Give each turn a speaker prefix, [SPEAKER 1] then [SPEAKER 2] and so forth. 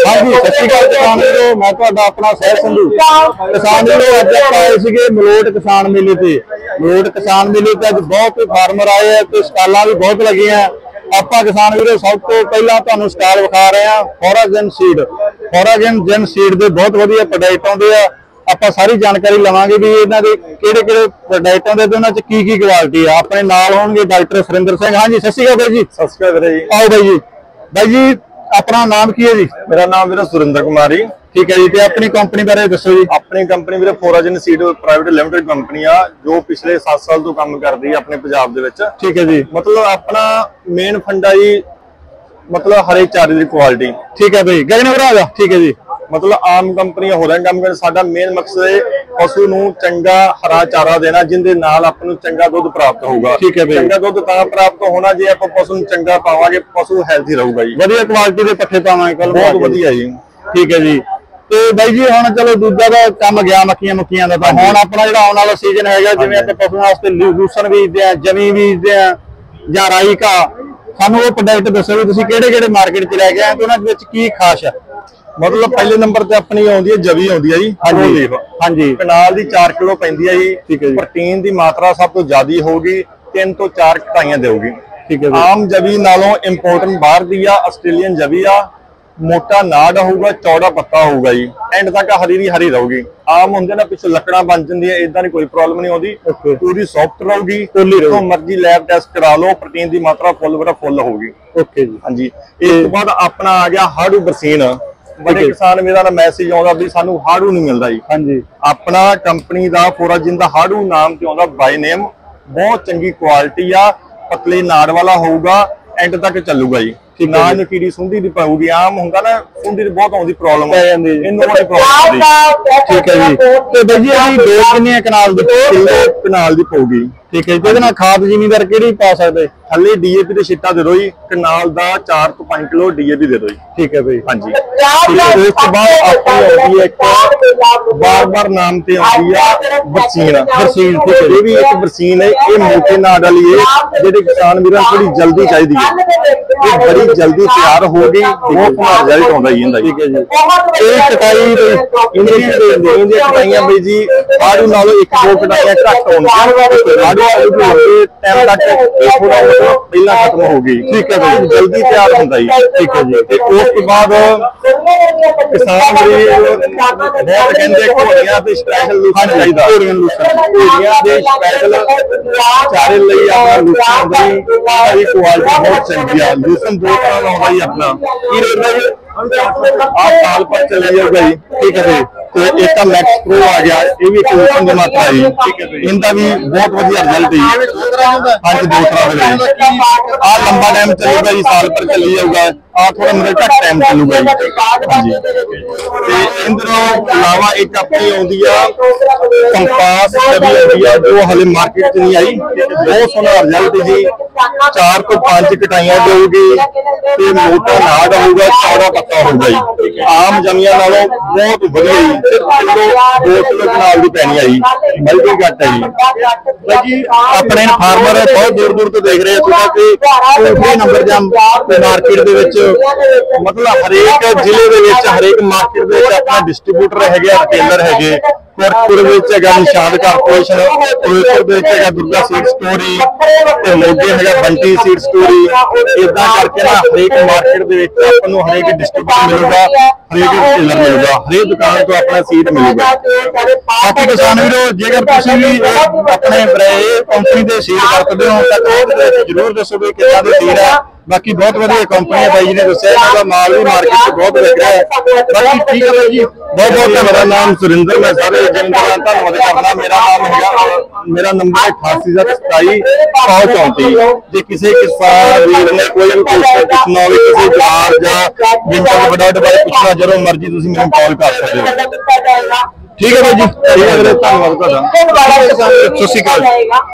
[SPEAKER 1] हाँ जी सत श्री अकाल किसान वीरो, मैं तुहाडा अपना सहज संधू। किसान वीरो अज आप आए सीगे मलोट किसान मेले ते। मलोट किसान मेले ते अज बहुत फार्मर आए हैं ते स्टालां भी बहुत लगियां। आपां किसान वीरो सब तो पहला तुहानूं स्टाल विखा रहे हैं फोराजिन सीड। फोराजिन सीड दे बहुत वधिया प्रोडक्ट आउंदे आ। आपां सारी जानकारी लवांगे भी इन्हां दे किहड़े-किहड़े प्रोडक्ट आउंदे ते उन्हां च की क्वालिटी है। अपने नाल होणगे डॉक्टर सुरिंदर सिंह। हाँ जी सत श्री अकाल जी।
[SPEAKER 2] सत श्री अकाल जी।
[SPEAKER 1] आओ बाई जी अपना नाम की है जी?
[SPEAKER 2] मेरा नाम वीर सुरिंदर कुमार जी।
[SPEAKER 1] ठीक है जी। ते अपनी कंपनी बारे दसो जी।
[SPEAKER 2] अपनी कंपनी वीर फोराजिन सीड प्राइवेट लिमिटेड कंपनी आ जो पिछले 7 साल तो काम करदी है अपने पंजाब दे विच। ठीक है जी। मतलब अपना मेन फंडा जी मतलब हर एक चारे दी क्वालिटी।
[SPEAKER 1] ठीक है भाई गजनपुरा दा। ठीक है जी।
[SPEAKER 2] मतलब आम कंपनियां हो रही काम कर साडा मेन मकसद है पशु नूं चंगा हरा चारा देना जिंदे नाल आपां नूं चंगा दुध प्राप्त होगा। ठीक है भाई। चंगा दुध तां प्राप्त होना जे आपां पशु नूं चंगा पावांगे पशु हेल्थी रहूगा जी।
[SPEAKER 1] वधिया क्वालिटी दे पट्ठे पावांगे कल
[SPEAKER 2] बहुत वधिया जी।
[SPEAKER 1] ठीक है जी। ते बाई जी हुण चलो दूजा दा काम गया मक्खियां मुक्खियां दा तां हुण अपना जिहड़ा आउण वाला सीजन हैगा जिवें आपां पशुआं वास्ते लूसन बीजदे आ जमी बीजदे आ जां राई घा सानूं वो प्रोडक्ट दसो भी तुसीं किहड़े-किहड़े मार्केट च लै के आए ते उन्हां दे विच की खास है?
[SPEAKER 2] मतलब पहले नंबर ते अपनी आउंदी है जवी आउंदी है जी। हाँ जी कनाल दी 4 किलो पैंदी है जी। ठीक है जी। प्रोटीन दी मात्रा सब तो ज्यादा होगी 3 तो 4 घटाइयां देगी। ठीक है। आम जवी नालों इंपोर्टेंट बाहर दी आ ऑस्ट्रेलियन जवी आ। मोटा नाड़ होगा चौड़ा पत्ता होगा जी एंड तक हरी दी हरी रहूगी। आम होंगे ना पिछले लकड़ा बन जाती है इदा कोई प्रॉब्लम नहीं आती। पूरी सॉफ्ट रहूगी जो मर्जी लैब टेस्ट करा लो प्रोटीन की मात्रा फुल होगी। ओके जी। हाँ जी। इस बाद अपना आ गया हाड़ू बरसीन। बड़े किसान मेरा ना मैसेज आता भी सानू हाड़ू नहीं मिलता जी। हाँ जी। अपना कंपनी का फोराजिन का हाड़ू नाम से आता बाय नेम बहुत चंगी क्वालिटी आ पतले नाड़ वाला होगा एंड तक चलूगा जी। ना इन्हू कीड़ी सुंडी दी पाऊगी। आम होंगे ना सुंडी बहुत आउंदी प्रॉब्लम प्रॉब्लम।
[SPEAKER 1] ठीक है जी। ते बाई जी अभी डोज कितनी कनाल दी?
[SPEAKER 2] कनाल दी पऊगी। ठीक है।
[SPEAKER 1] ते खाद जिमीदार किहड़ी पा सकदे?
[SPEAKER 2] थल्ले डीएपी दे छिट्टा दे दो जी कनाल दा 4 तो 5 किलो डीएपी दे दो जी। ठीक है भाई। हाँ जी। उस तो बाद आपकी आउंदी है एक बार नाम ते आउंदी है बरसीन। बरसीन ठीक है। ये भी एक बरसीन है ये मोटे नाड़ वाली है जेडे किसान वीरां थोड़ी जल्दी चाहिदी है। ये बड़ी जल्दी तैयार होगी बहुत रिजल्ट आउंदा जी इंदा। ठीक है जी। ये कटाई इनदी कटाइयां भाई जी आड़ू नालों 1-2 कटाइयां घट होंदियां। आड़ू टाइम तक थोड़ा पहला खत्म हो गई। ठीक है भाई जल्दी तैयार होता ही। ठीक है जी। उसके बाद किसान बहुत कहते घोड़ियां ते स्पेशल लूसन चाहिदा। घोड़ियां दे स्पेशल चारे लई अपना लूसन दी क्वालिटी बहुत चंगी है। लूसन 2 तरह का होता ही अपना की रेट है आप साल पर चले जाओ भाई। ठीक है भाई। तो एक मैक्स प्रो आ गया ये भी लूसन की मात्रा है। ठीक है। इनका भी बहुत बढ़िया रिजल्ट है। हाँ जी 2 तरह आ लंबा टाइम चलेगा जी साल पर चली जाऊगा आ थोड़ा मेरे घट टाइम चलूगा जी। हाँ जी। इनके अलावा एक अपनी आउंदी आ कंपास जवी आउंदी आ जो हले मार्केट च नहीं आई। बहुत सोहना रिजल्ट है जी 4 तो 5 कटाइयां देगी ते मोटा नाड़ होगा चौड़ा पत्ता होगा जी। आम जमियां नालों बहुत बढ़िया जी 2 किलो कनाल दी पैनी आई बल्कि घट है जी। अपने फार्मर बहुत दूर तो देख रहे हैं नंबर जम मार्केट दे विच मतलब हरेक जिले दे विच हरेक मार्केट दे विच अपना डिस्ट्रीब्यूटर है रिटेलर है। Kotpur Nishad corporation Firozpur Durga seed store मोगे है बंटी सीड स्टोरी इदा करके ना हरेक मार्केट के हरेक डिस्ट्रीब्यूटर मिलेगा हरेक रिटेलर मिलेगा हरेक दुकान तो अपना सीड मिलेगा। बाकी किसान वीरो जेकर तुसीं भी अपने कंपनी के सीड वरतदे हो तो जरूर दसो भी कितना दे सीड है। बाकी बहुत वधिया कंपनी है भाई जी ने दस्सिया इन्हां दा माल भी मार्केट में बहुत विक रहा है। बाकी ठीक है जी बहुत बहुत मेरा नाम सुरिंदर मैं सारे जिम्मेदार धन्यवाद करना। मेरा नंबर 8827 जे किसी किसान वीर ने कोई भी क्वेश्चन पूछना हो किसी जार या विंटर प्रोडक्ट बारे पूछना जरूर मर्जी तुसीं मैनूं कॉल कर सकते हो। ठीक है भाई जी। धन्यवाद तुहाडा। सत श्री अकाल।